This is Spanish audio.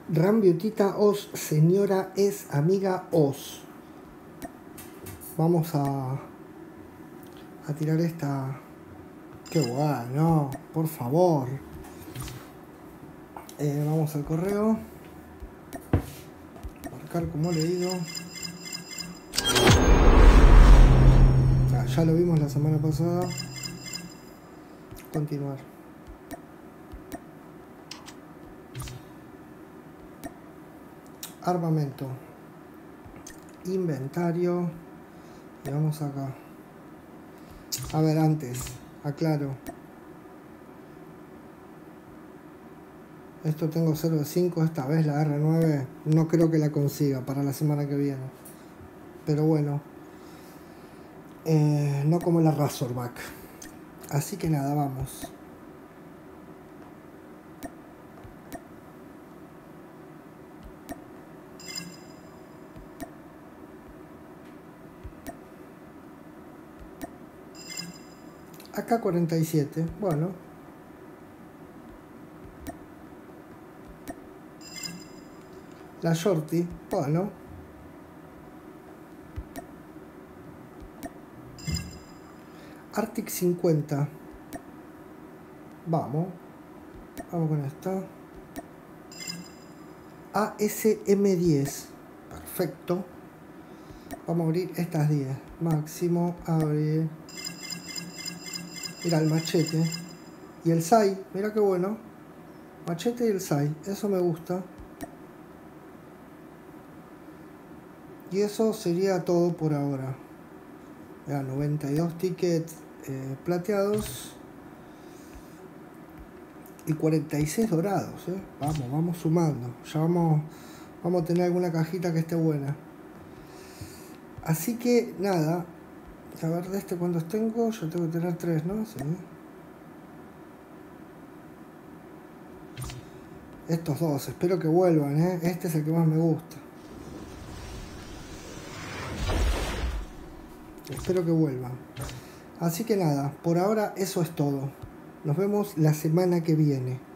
Rambiotita Os, señora es amiga Os. Vamos a tirar esta. Qué bueno, por favor. Vamos al correo. Marcar como leído. Ya lo vimos la semana pasada. Continuar. Armamento. Inventario. Y vamos acá. A ver, antes, aclaro. Esto tengo 0 de 5, esta vez la R9 no creo que la consiga para la semana que viene. Pero bueno, no como la Razorback. Así que nada, vamos. Acá 47, bueno. La Shorty, bueno. Arctic 50. Vamos. Vamos con esta. ASM10. Perfecto. Vamos a abrir estas 10. Máximo, abrir. Mira el machete. Y el SAI. Mira qué bueno. Machete y el SAI. Eso me gusta. Y eso sería todo por ahora. Ya, 92 tickets plateados. Y 46 dorados. Vamos sumando. Ya vamos a tener alguna cajita que esté buena. Así que nada. A ver, de este cuántos tengo. Yo tengo que tener 3, ¿no? Sí. Estos dos. Espero que vuelvan, Este es el que más me gusta. Espero que vuelvan. Así que nada, por ahora eso es todo. Nos vemos la semana que viene.